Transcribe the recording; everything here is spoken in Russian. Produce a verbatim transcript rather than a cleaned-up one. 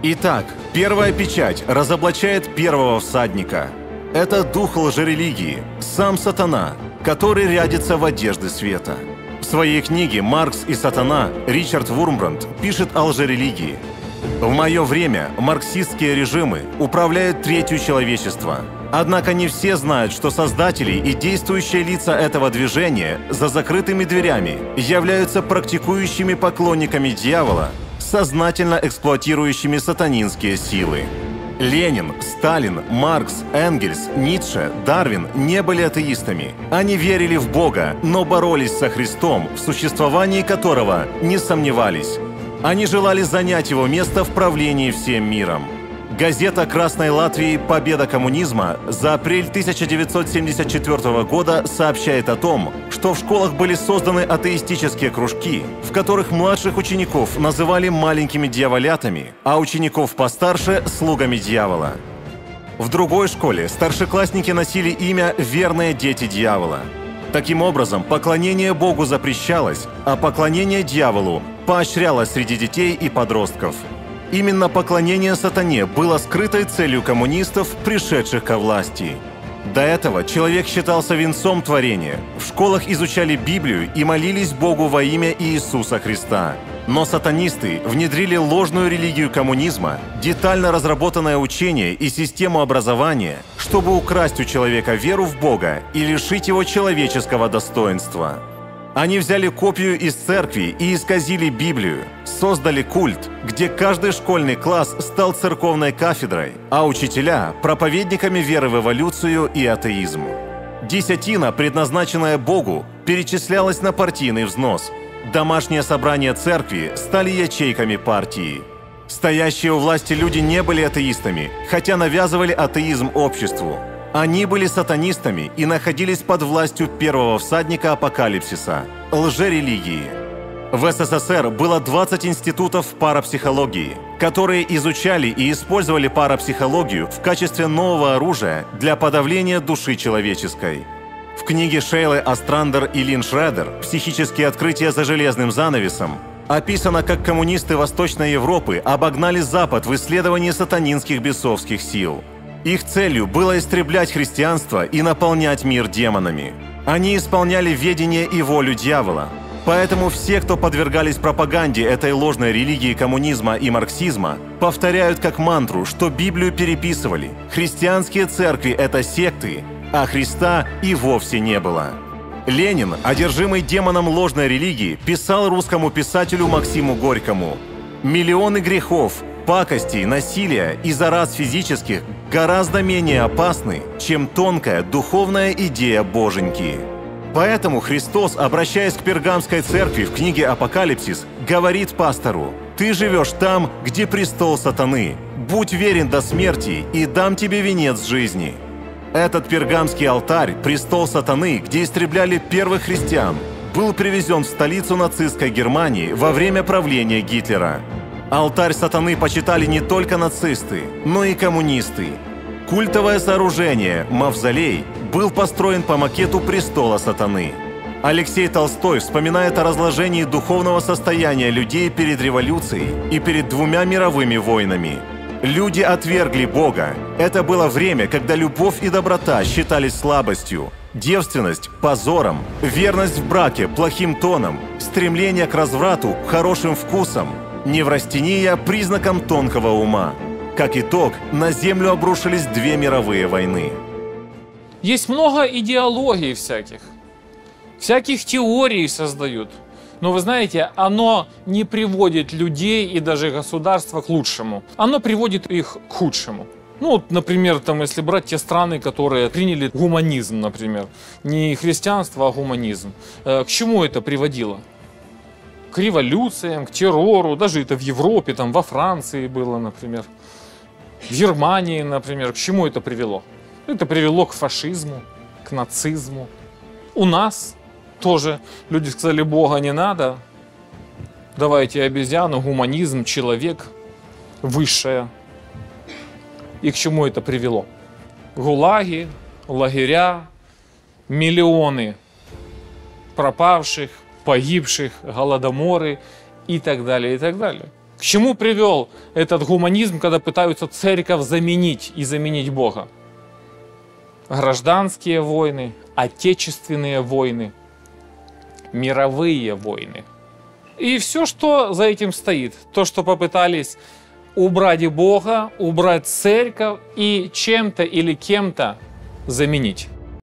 Итак, первая печать разоблачает первого всадника. Это дух лжерелигии, сам сатана, который рядится в одежды света. В своей книге «Маркс и сатана» Ричард Вурмбранд пишет о лжерелигии. В мое время марксистские режимы управляют третью человечества. Однако не все знают, что создатели и действующие лица этого движения за закрытыми дверями являются практикующими поклонниками дьявола, сознательно эксплуатирующими сатанинские силы. Ленин, Сталин, Маркс, Энгельс, Ницше, Дарвин не были атеистами. Они верили в Бога, но боролись со Христом, в существовании которого не сомневались. Они желали занять его место в правлении всем миром. Газета Красной Латвии «Победа коммунизма» за апрель тысяча девятьсот семьдесят четвёртого года сообщает о том, что в школах были созданы атеистические кружки, в которых младших учеников называли маленькими дьяволятами, а учеников постарше – слугами дьявола. В другой школе старшеклассники носили имя «Верные дети дьявола». Таким образом, поклонение Богу запрещалось, а поклонение дьяволу поощрялось среди детей и подростков. Именно поклонение сатане было скрытой целью коммунистов, пришедших ко власти. До этого человек считался венцом творения. В школах изучали Библию и молились Богу во имя Иисуса Христа. Но сатанисты внедрили ложную религию коммунизма, детально разработанное учение и систему образования, чтобы украсть у человека веру в Бога и лишить его человеческого достоинства. Они взяли копию из церкви и исказили Библию, создали культ, где каждый школьный класс стал церковной кафедрой, а учителя – проповедниками веры в эволюцию и атеизм. Десятина, предназначенная Богу, перечислялась на партийный взнос. Домашние собрания церкви стали ячейками партии. Стоящие у власти люди не были атеистами, хотя навязывали атеизм обществу. Они были сатанистами и находились под властью первого всадника апокалипсиса – лжерелигии. В СССР было двадцать институтов парапсихологии, которые изучали и использовали парапсихологию в качестве нового оружия для подавления души человеческой. В книге Шейлы Острандер и Лин Шредер «Психические открытия за железным занавесом» описано, как коммунисты Восточной Европы обогнали Запад в исследовании сатанинских бесовских сил. Их целью было истреблять христианство и наполнять мир демонами. Они исполняли ведение и волю дьявола. Поэтому все, кто подвергались пропаганде этой ложной религии коммунизма и марксизма, повторяют как мантру, что Библию переписывали. Христианские церкви – это секты, а Христа и вовсе не было. Ленин, одержимый демоном ложной религии, писал русскому писателю Максиму Горькому: «Миллионы грехов, пакостей, насилия и зараз физических гораздо менее опасны, чем тонкая духовная идея Боженьки». Поэтому Христос, обращаясь к Пергамской церкви в книге «Апокалипсис», говорит пастору: «Ты живешь там, где престол сатаны. Будь верен до смерти, и дам тебе венец жизни». Этот пергамский алтарь, престол сатаны, где истребляли первых христиан, был привезен в столицу нацистской Германии во время правления Гитлера. Алтарь сатаны почитали не только нацисты, но и коммунисты. Культовое сооружение, мавзолей, был построен по макету престола сатаны. Алексей Толстой вспоминает о разложении духовного состояния людей перед революцией и перед двумя мировыми войнами. Люди отвергли Бога. Это было время, когда любовь и доброта считались слабостью, девственность – позором, верность в браке – плохим тоном, стремление к разврату – хорошим вкусом, неврастения – признаком тонкого ума. Как итог, на землю обрушились две мировые войны. Есть много идеологий всяких, всяких теорий создают. Но вы знаете, оно не приводит людей и даже государства к лучшему. Оно приводит их к худшему. Ну, вот, например, там, если брать те страны, которые приняли гуманизм, например. Не христианство, а гуманизм. К чему это приводило? К революциям, к террору. Даже это в Европе, там, во Франции было, например. В Германии, например. К чему это привело? Это привело к фашизму, к нацизму. У нас тоже люди сказали: Бога не надо, давайте обезьяну, гуманизм, человек, высшее. И к чему это привело? Гулаги, лагеря, миллионы пропавших, погибших, голодоморы и так далее, и так далее. К чему привел этот гуманизм, когда пытаются церковь заменить и заменить Бога? Гражданские войны, отечественные войны, мировые войны. И все, что за этим стоит. То, что попытались убрать Бога, убрать церковь и чем-то или кем-то заменить.